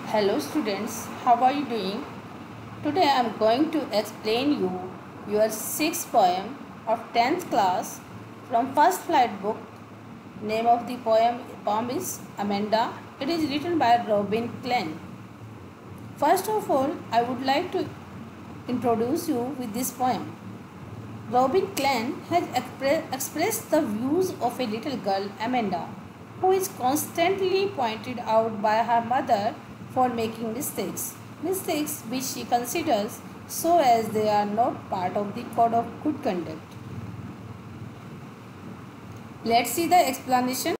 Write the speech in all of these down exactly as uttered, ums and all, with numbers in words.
Hello students, how are you doing? Today I am going to explain you your sixth poem of tenth class from First Flight book. Name of the poem, poem is Amanda. It is written by Robin Klein. First of all, I would like to introduce you with this poem. Robin Klein has expre- expressed the views of a little girl, Amanda, who is constantly pointed out by her mother for making mistakes, mistakes which she considers so as they are not part of the code of good conduct. Let's see the explanation.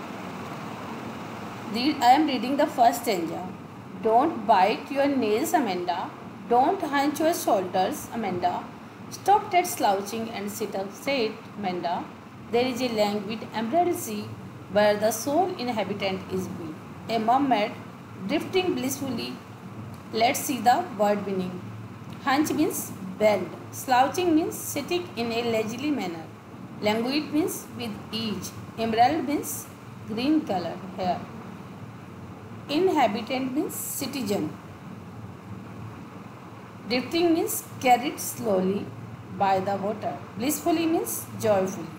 I am reading the first stanza. Don't bite your nails, Amanda. Don't hunch your shoulders, Amanda. Stop that slouching and sit up straight, Amanda. There is a languid emerald sea where the sole inhabitant is we, a mermaid drifting blissfully. Let's see the word meaning. Hunch means bend. Slouching means sitting in a leisurely manner. Languid means with ease. Emerald means green color hair. Inhabitant means citizen. Drifting means carried slowly by the water. Blissfully means joyfully.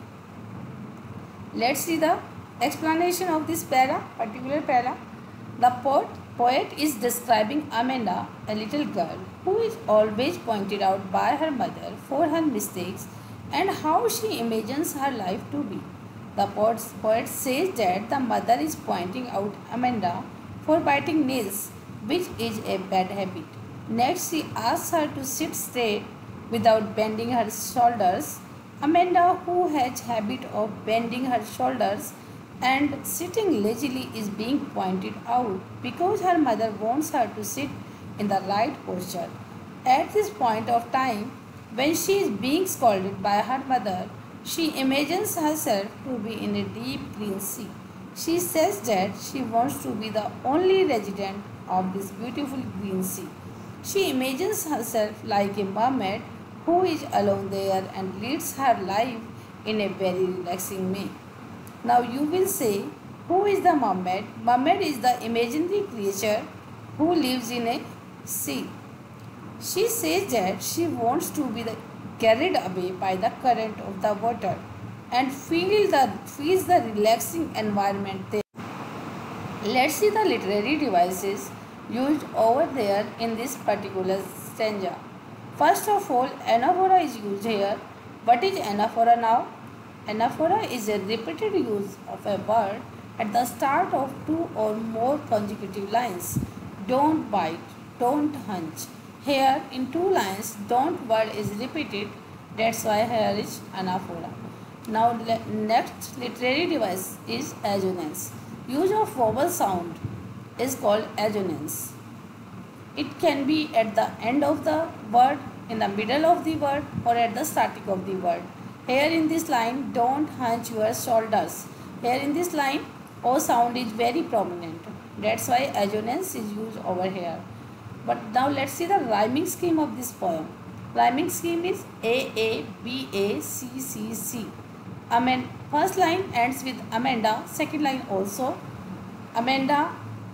Let's see the explanation of this para, particular para. The poet, poet is describing Amanda, a little girl who is always pointed out by her mother for her mistakes and how she imagines her life to be. The poet, poet says that the mother is pointing out Amanda for biting nails, which is a bad habit. Next, she asks her to sit straight without bending her shoulders. Amanda, who has habit of bending her shoulders and sitting lazily, is being pointed out because her mother wants her to sit in the right posture. At this point of time, when she is being scolded by her mother, she imagines herself to be in a deep green sea. She says that she wants to be the only resident of this beautiful green sea. She imagines herself like a mermaid who is alone there and leads her life in a very relaxing way. Now you will say, who is the mermaid? Mermaid is the imaginary creature who lives in a sea. She says that she wants to be the, carried away by the current of the water and feel the, feels the relaxing environment there. Let's see the literary devices used over there in this particular stanza. First of all, anaphora is used here. What is anaphora now? Anaphora is a repeated use of a word at the start of two or more consecutive lines. Don't bite, don't hunch. Here in two lines, don't word is repeated. That's why here is anaphora. Now next literary device is assonance. Use of vowel sound is called assonance. It can be at the end of the word, in the middle of the word, or at the starting of the word. Here in this line, don't hunch your shoulders. Here in this line, O sound is very prominent. That's why assonance is used over here. But now let's see the rhyming scheme of this poem. Rhyming scheme is A, A, B, A, C, C, C. Amen. First line ends with Amanda. Second line also. Amanda.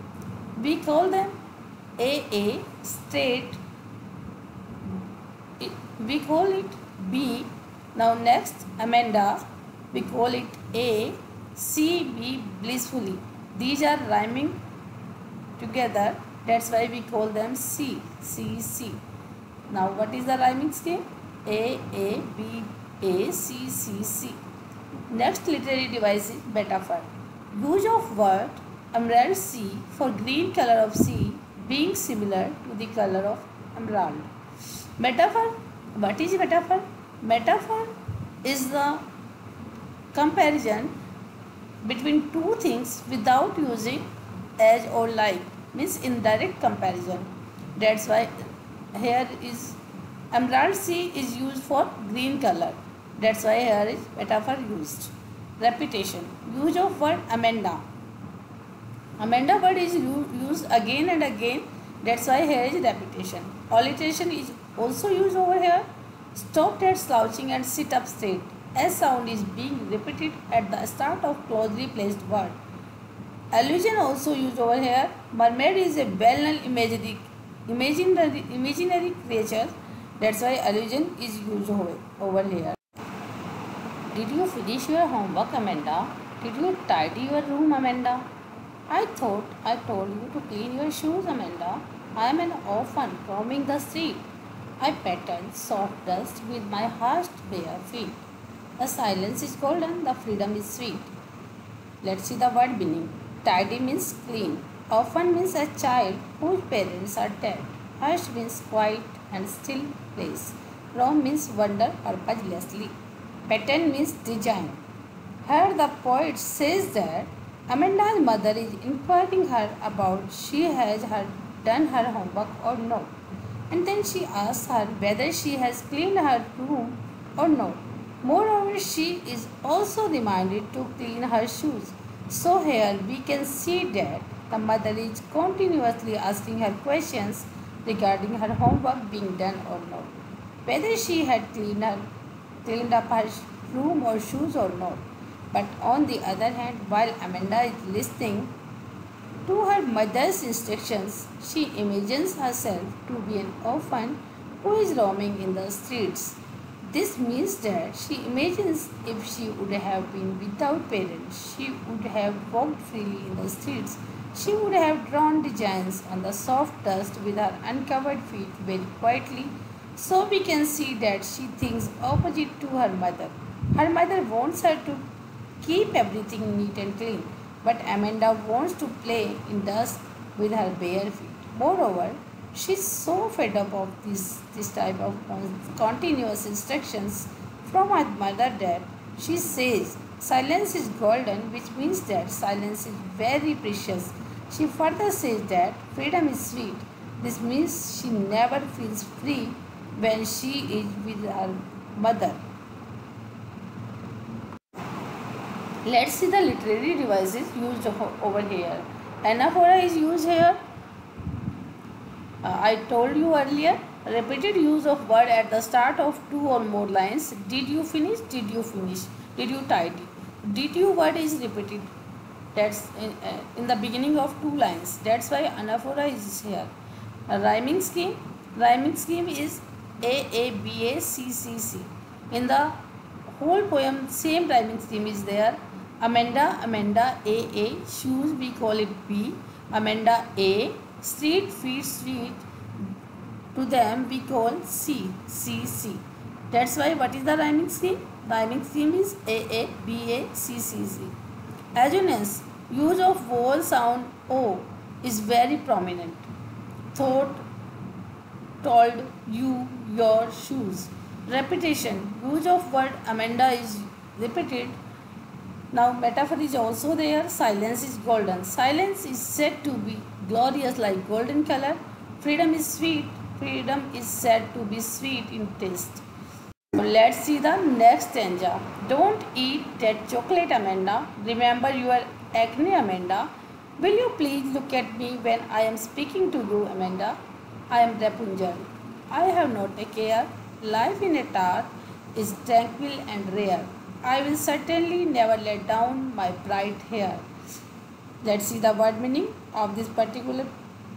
We call them A, A, straight. We call it B. Now next, Amanda. We call it A, C, B, blissfully. These are rhyming together. That's why we call them C, C, C. Now what is the rhyming scheme? A, A, B, A, C, C, C. Next literary device is metaphor. Use of word emerald sea for green color of sea being similar to the color of emerald. Metaphor. What is metaphor? Metaphor is the comparison between two things without using as or like, means indirect comparison. That's why here is emerald sea is used for green color. That's why here is metaphor used. Repetition. Use of word Amanda. Amanda word is used again and again. That's why here is repetition. Alliteration is also used over here. Stop that slouching and sit up straight. S sound is being repeated at the start of closely placed word. Allusion also used over here. Mermaid is a well-known imaginary, imaginary, imaginary creature. That's why allusion is used over, over here. Did you finish your homework, Amanda? Did you tidy your room, Amanda? I thought I told you to clean your shoes, Amanda. I am an orphan roaming the street. I patterned soft dust with my hushed bare feet. The silence is golden, the freedom is sweet. Let's see the word meaning. Tidy means clean. Orphan means a child whose parents are dead. Hushed means quiet and still place. Roam means wander purposelessly. Pattern means design. Here the poet says that Amanda's mother is inquiring her about she has her done her homework or not. And then she asks her whether she has cleaned her room or not. Moreover, she is also reminded to clean her shoes. So here we can see that the mother is continuously asking her questions regarding her homework being done or not. Whether she had cleaned, her, cleaned up her room or shoes or not. But on the other hand, while Amanda is listening to her mother's instructions, she imagines herself to be an orphan who is roaming in the streets. This means that she imagines if she would have been without parents, she would have walked freely in the streets. She would have drawn designs on the soft dust with her uncovered feet very quietly. So we can see that she thinks opposite to her mother. Her mother wants her to keep everything neat and clean, but Amanda wants to play in dust with her bare feet. Moreover, she is so fed up of this, this type of continuous instructions from her mother that she says silence is golden, which means that silence is very precious. She further says that freedom is sweet. This means she never feels free when she is with her mother. Let's see the literary devices used over here. Anaphora is used here. Uh, I told you earlier, repeated use of word at the start of two or more lines. Did you finish? Did you finish? Did you tidy? Did you word is repeated. That's in, uh, in the beginning of two lines. That's why anaphora is here. A rhyming scheme. Rhyming scheme is A, A, B, A, C, C, C. In the whole poem, same rhyming scheme is there. Amanda, Amanda, A, A. Shoes, we call it B. Amanda, A. Street, feet, street. To them, we call C, C, C. That's why what is the rhyming scheme? Rhyming scheme is A, A, B, A, C, C, C. Assonance, use of vowel sound O is very prominent. Thought, told, you, your, shoes. Repetition, use of word Amanda is repeated. Now metaphor is also there. Silence is golden. Silence is said to be glorious like golden color. Freedom is sweet. Freedom is said to be sweet in taste. Let's see the next stanza. Don't eat that chocolate, Amanda. Remember your acne, Amanda. Will you please look at me when I am speaking to you, Amanda? I am Rapunzel. I have not a care. Life in a tower is tranquil and rare. I will certainly never let down my bright hair. Let's see the word meaning of this particular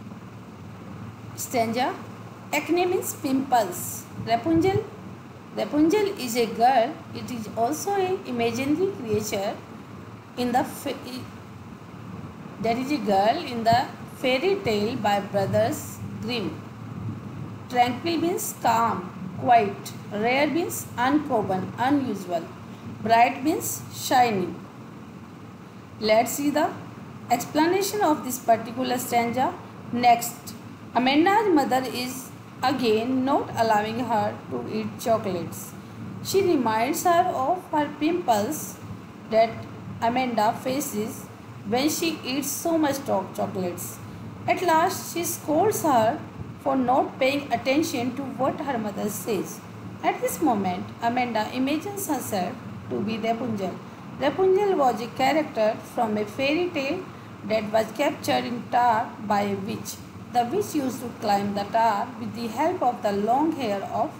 stanza. Acne means pimples. Rapunzel. Rapunzel is a girl. It is also an imaginary creature in the that is a girl in the fairy tale by Brothers Grimm. Tranquil means calm, quiet. Rare means uncommon, unusual. Bright means shining. Let's see the explanation of this particular stanza. Next, Amanda's mother is again not allowing her to eat chocolates. She reminds her of her pimples that Amanda faces when she eats so much chocolates. At last, she scolds her for not paying attention to what her mother says. At this moment, Amanda imagines herself to be Rapunzel. Rapunzel was a character from a fairy tale that was captured in tower by a witch. The witch used to climb the tower with the help of the long hair of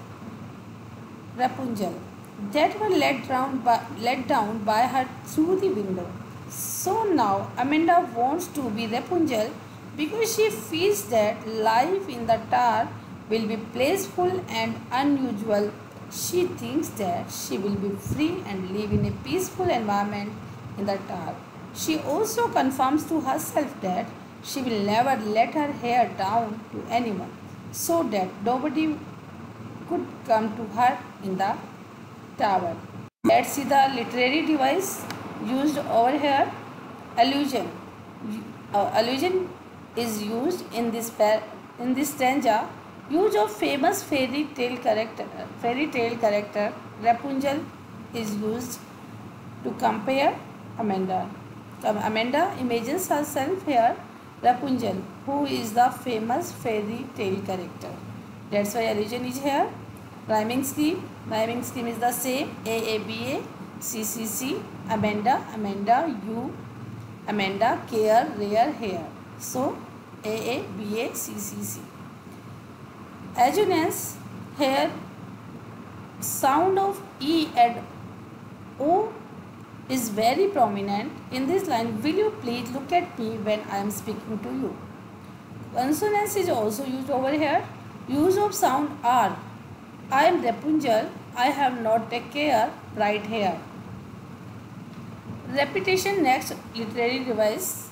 Rapunzel that were let down by, let down by her through the window. So now Amanda wants to be Rapunzel because she feels that life in the tower will be blissful and unusual. She thinks that she will be free and live in a peaceful environment in the tower. She also confirms to herself that she will never let her hair down to anyone so that nobody could come to her in the tower. Let's see the literary device used over here. Allusion. Uh, allusion is used in this par- in this stanza. Use of famous fairy tale character. Fairy tale character Rapunzel is used to compare Amanda. Amanda imagines herself here Rapunzel, who is the famous fairy tale character. That's why allusion is here. Rhyming scheme. Rhyming scheme is the same. A A B A, C C C, Amanda, Amanda, you, Amanda, care, rare, hair. So A A B A, C C C. Assonance here. Sound of E and O is very prominent in this line. Will you please look at me when I am speaking to you? Consonance is also used over here. Use of sound R. I am Rapunzel. I have not a care, bright hair. Repetition next literary device.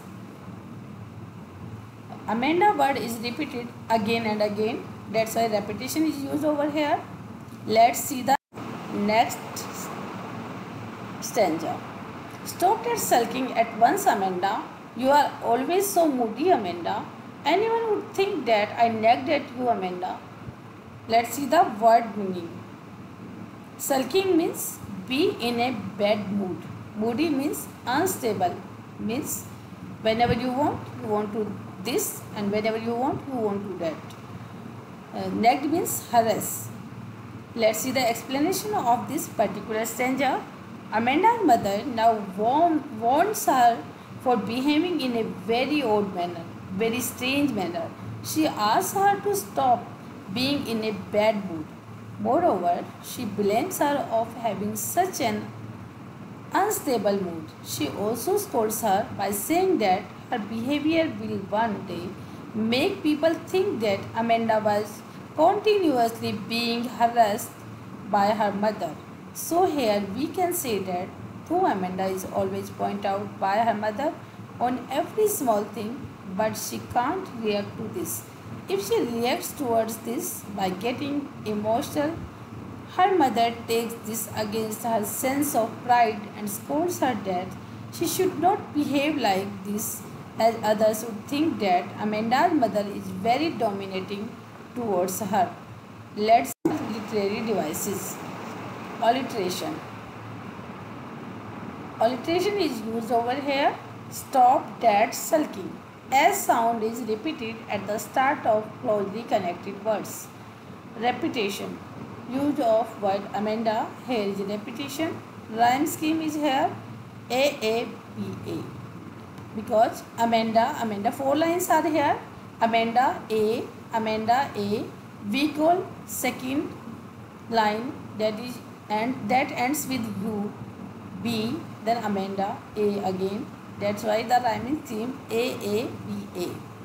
Amanda word is repeated again and again. That's why repetition is used over here. Let's see the next stanza. Stop that sulking at once, Amanda. You are always so moody, Amanda. Anyone would think that I nagged at you, Amanda. Let's see the word meaning. Sulking means be in a bad mood. Moody means unstable. Means whenever you want, you want to this, and whenever you want, you want to that. Uh, nagged means harass. Let's see the explanation of this particular stanza. Amanda's mother now warn, warns her for behaving in a very odd manner, very strange manner. She asks her to stop being in a bad mood. Moreover, she blames her of having such an unstable mood. She also scolds her by saying that her behavior will one day make people think that Amanda was continuously being harassed by her mother. So here we can say that though Amanda is always pointed out by her mother on every small thing, but she can't react to this. If she reacts towards this by getting emotional, her mother takes this against her sense of pride and scolds her that she should not behave like this, as others would think that Amanda's mother is very dominating towards her. Let's see literary devices. Alliteration. Alliteration is used over here. Stop that sulking. S sound is repeated at the start of closely connected words. Repetition. Use of word Amanda. Here is repetition. Rhyme scheme is here. A A B A. Because Amanda, Amanda, four lines are here. Amanda A, Amanda A. We call second line, that is, and that ends with U, B, then Amanda A again. That's why the rhyming theme A A B A.